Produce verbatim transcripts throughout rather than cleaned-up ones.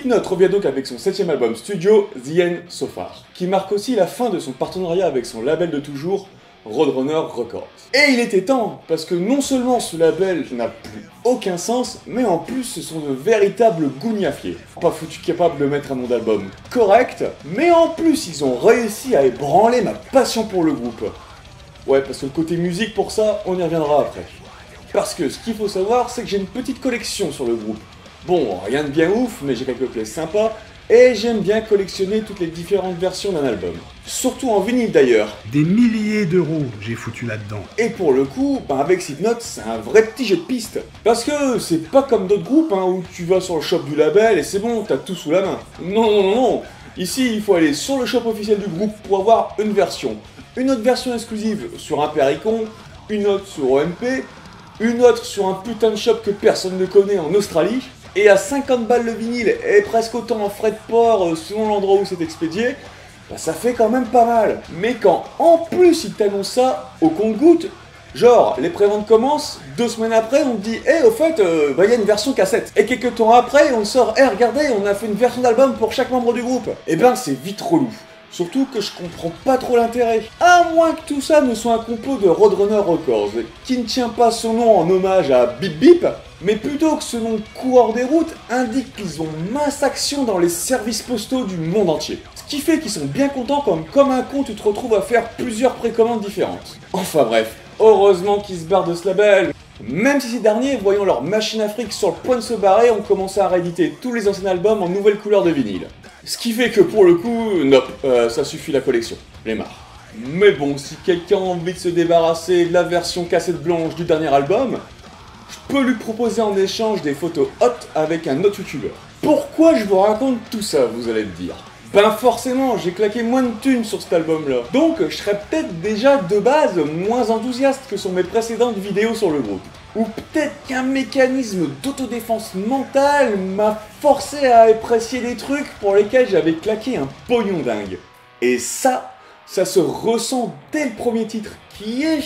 Slipknot revient donc avec son septième album studio, The End So Far, qui marque aussi la fin de son partenariat avec son label de toujours, Roadrunner Records. Et il était temps, parce que non seulement ce label n'a plus aucun sens, mais en plus ce sont de véritables gougnafiers. Pas foutu capable de mettre un nom d'album correct, mais en plus ils ont réussi à ébranler ma passion pour le groupe. Ouais, parce que le côté musique pour ça, on y reviendra après. Parce que ce qu'il faut savoir, c'est que j'ai une petite collection sur le groupe. Bon, rien de bien ouf, mais j'ai quelques pièces sympas, et j'aime bien collectionner toutes les différentes versions d'un album. Surtout en vinyle d'ailleurs. Des milliers d'euros j'ai foutu là-dedans. Et pour le coup, bah avec Slipknot, c'est un vrai petit jeu de piste. Parce que c'est pas comme d'autres groupes hein, où tu vas sur le shop du label et c'est bon, t'as tout sous la main. Non, non, non, non. Ici, il faut aller sur le shop officiel du groupe pour avoir une version. Une autre version exclusive sur un Pericon, une autre sur O M P, une autre sur un putain de shop que personne ne connaît en Australie. Et à cinquante balles le vinyle et presque autant en frais de port euh, selon l'endroit où c'est expédié, bah ça fait quand même pas mal. Mais quand en plus ils t'annoncent ça au compte-gouttes, genre les préventes commencent, deux semaines après on te dit « Eh, au fait, euh, bah y a une version cassette ». Et quelques temps après on sort « Eh, regardez, on a fait une version d'album pour chaque membre du groupe ». Et ben c'est vite relou. Surtout que je comprends pas trop l'intérêt. À moins que tout ça ne soit un complot de Roadrunner Records, qui ne tient pas son nom en hommage à Bip Bip, mais plutôt que ce nom coureur des routes indique qu'ils ont masse action dans les services postaux du monde entier. Ce qui fait qu'ils sont bien contents comme comme un con tu te retrouves à faire plusieurs précommandes différentes. Enfin bref, heureusement qu'ils se barrent de ce label. Même si ces derniers, voyant leur machine à fric sur le point de se barrer, ont commencé à rééditer tous les anciens albums en nouvelle couleur de vinyle. Ce qui fait que pour le coup, nope, euh, ça suffit la collection, les marre. Mais bon, si quelqu'un a envie de se débarrasser de la version cassette blanche du dernier album, je peux lui proposer en échange des photos hot avec un autre youtubeur. Pourquoi je vous raconte tout ça, vous allez me dire? Ben forcément, j'ai claqué moins de thunes sur cet album-là. Donc, je serais peut-être déjà de base moins enthousiaste que sur mes précédentes vidéos sur le groupe. Ou peut-être qu'un mécanisme d'autodéfense mentale m'a forcé à apprécier des trucs pour lesquels j'avais claqué un pognon dingue. Et ça, ça se ressent dès le premier titre, qui est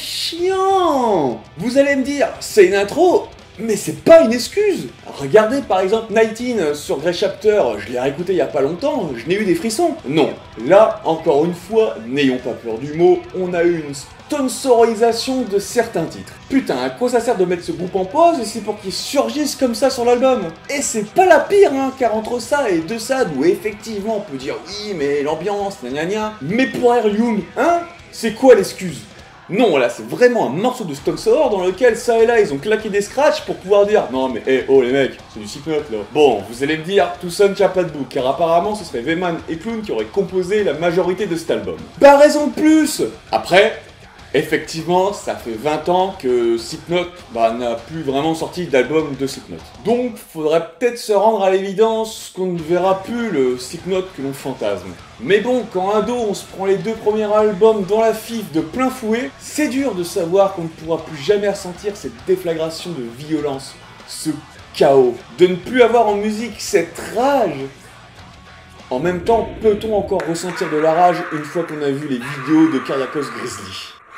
chiant. Vous allez me dire, c'est une intro, mais c'est pas une excuse. Regardez par exemple dix-neuf sur Grey Chapter, je l'ai réécouté il y a pas longtemps, je n'ai eu des frissons. Non, là, encore une fois, n'ayons pas peur du mot, on a eu une sponsorisation de certains titres. Putain, à quoi ça sert de mettre ce groupe en pause et c'est pour qu'ils surgissent comme ça sur l'album? Et c'est pas la pire, hein, car entre ça et deux sad où effectivement on peut dire oui, mais l'ambiance, gna gna gna, mais pour Air Young, hein, c'est quoi l'excuse? Non, là, c'est vraiment un morceau de Stone Sour dans lequel ça et là, ils ont claqué des scratchs pour pouvoir dire « Non mais, hé, hey, oh les mecs, c'est du Slipknot là ». Bon, vous allez me dire, tout ça ne tient pas debout, car apparemment, ce serait Veyman et Clown qui auraient composé la majorité de cet album. Bah, raison de plus. Après, effectivement, ça fait vingt ans que Slipknot bah, n'a plus vraiment sorti d'album de Slipknot. Donc, faudrait peut-être se rendre à l'évidence qu'on ne verra plus le Slipknot que l'on fantasme. Mais bon, quand un dos on se prend les deux premiers albums dans la fif de plein fouet, c'est dur de savoir qu'on ne pourra plus jamais ressentir cette déflagration de violence, ce chaos, de ne plus avoir en musique cette rage. En même temps, peut-on encore ressentir de la rage une fois qu'on a vu les vidéos de Kyriakos Grizzly?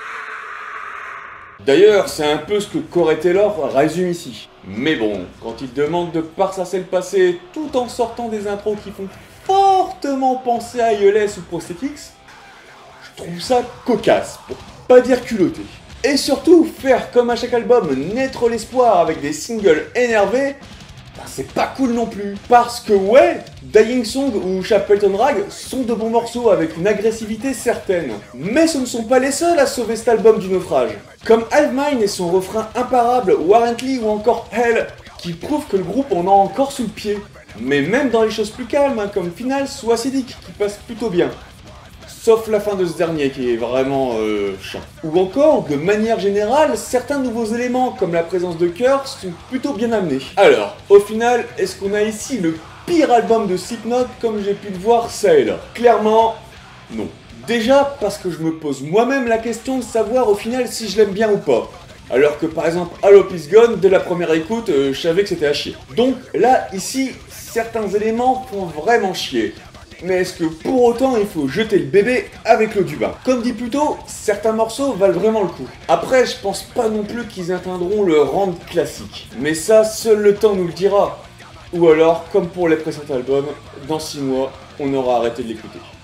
D'ailleurs, c'est un peu ce que Corey Taylor résume ici. Mais bon, quand il demande de parsasser le passé tout en sortant des intros qui font fortement penser à I L S ou Prosthetics, je trouve ça cocasse, pour pas dire culotté. Et surtout, faire comme à chaque album, naître l'espoir avec des singles énervés, bah c'est pas cool non plus. Parce que ouais, Dying Song ou Chapelton Rag sont de bons morceaux avec une agressivité certaine. Mais ce ne sont pas les seuls à sauver cet album du naufrage. Comme Hive Mind et son refrain imparable, Warrantly ou encore Hell, qui prouvent que le groupe en a encore sous le pied. Mais même dans les choses plus calmes, hein, comme Finals ou Acidic, qui passent plutôt bien. Sauf la fin de ce dernier, qui est vraiment euh, chiant. Ou encore, de manière générale, certains nouveaux éléments, comme la présence de chœurs, sont plutôt bien amenés. Alors, au final, est-ce qu'on a ici le pire album de Slipknot, comme j'ai pu le voir ça et là? Clairement, non. Déjà, parce que je me pose moi-même la question de savoir au final si je l'aime bien ou pas. Alors que par exemple, Halo Peace Gone, dès la première écoute, euh, je savais que c'était à chier. Donc là, ici, certains éléments font vraiment chier. Mais est-ce que pour autant il faut jeter le bébé avec l'eau du bain? Comme dit plus tôt, certains morceaux valent vraiment le coup. Après, je pense pas non plus qu'ils atteindront le rang de classique. Mais ça, seul le temps nous le dira. ou alors, comme pour les précédents albums, dans six mois, on aura arrêté de l'écouter.